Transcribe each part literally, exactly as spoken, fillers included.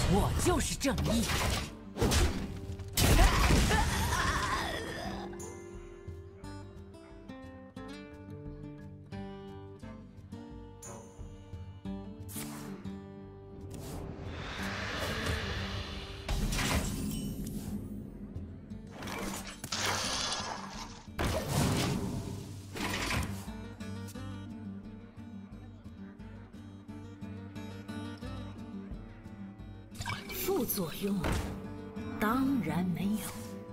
我就是正义。副作用当然没有。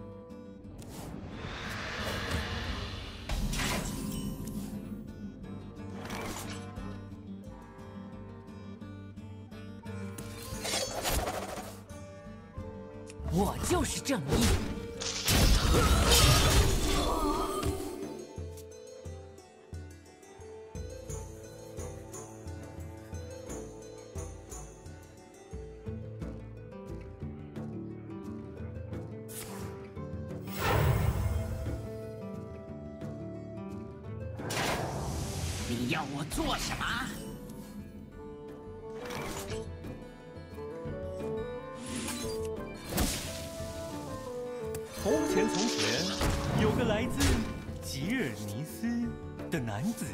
我就是正义。 你要我做什么？ 从前从前，有个来自吉尔尼斯的男子。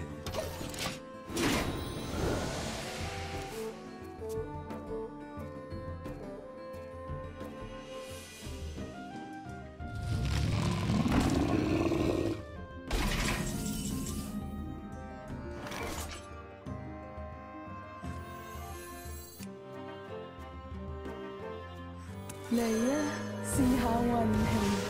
嚟啊，試下運氣。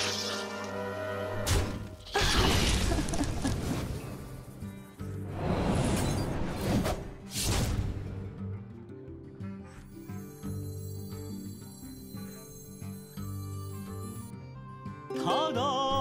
他的。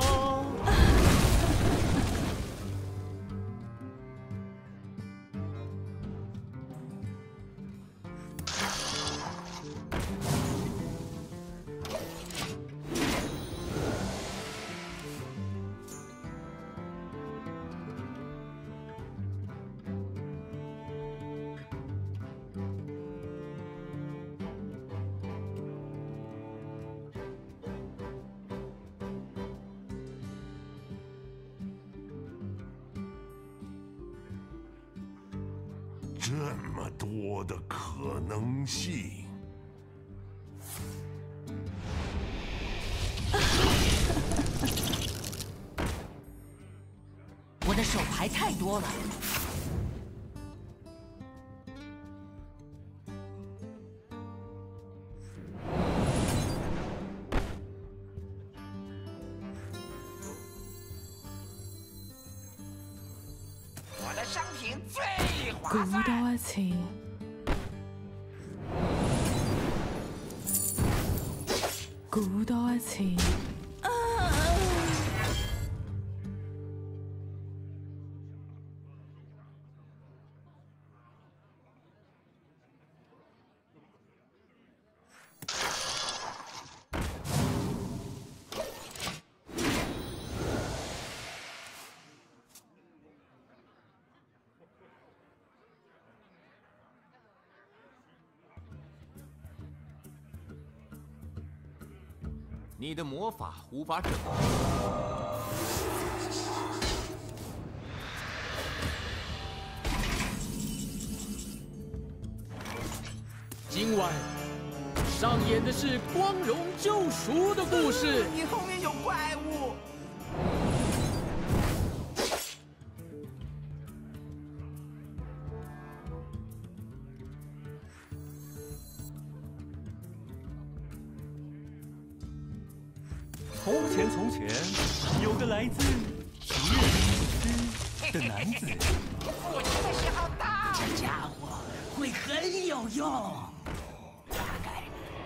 这么多的可能性， 我的手牌太多了。 我的商品最划估算。 多一次。估多一次。 你的魔法无法整合。 今晚上演的是光荣救赎的故事。 你后面有怪物。 从前从前，有个来自吉尔尼斯的男子。 父亲的时候到。 这家伙会很有用。大概。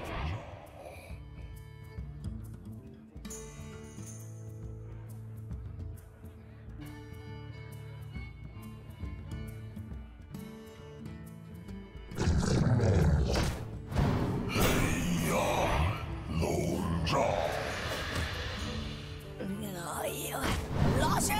黑暗笼罩。 哎呦，老师！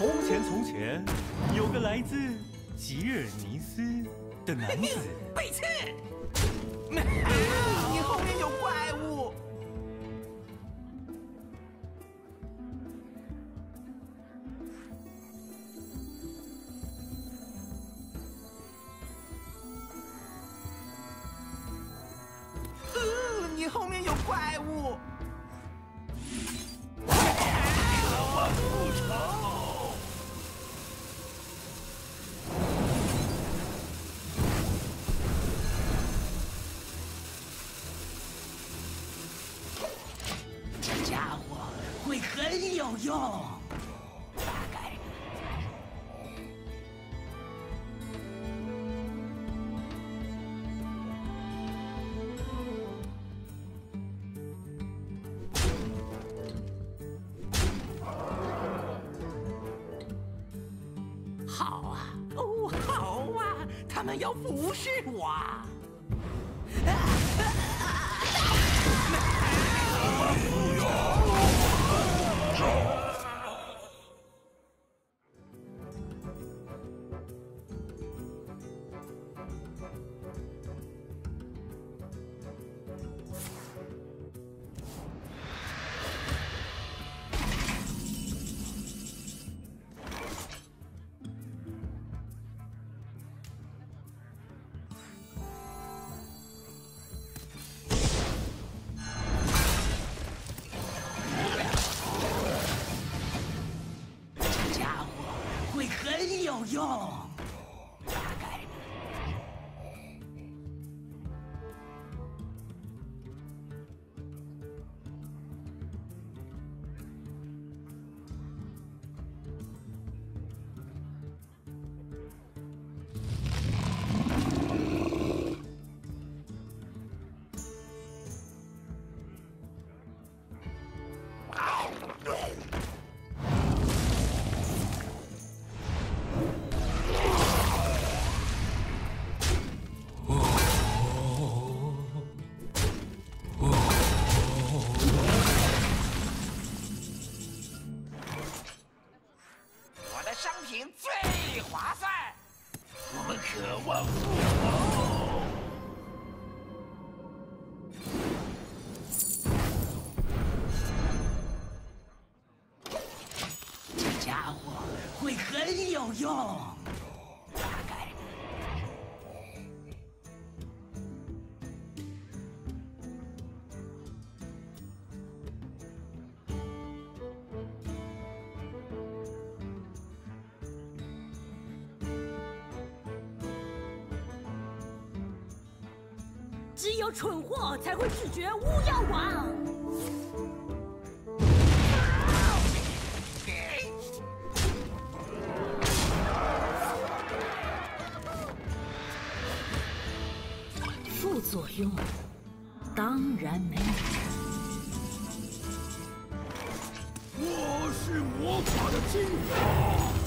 从前，从前有个来自吉尔尼斯的男子。 背刺！你后面有怪物！呃，你后面有怪物！ 渴望复仇。 会很有用，大概。 好啊，哦，好啊，他们要服侍我啊！ 有用，大概。 商品最划算， 我们渴望复仇。这家伙会很有用，大概。 只有蠢货才会拒绝巫妖王。副作用当然没有。 我是魔法的精华。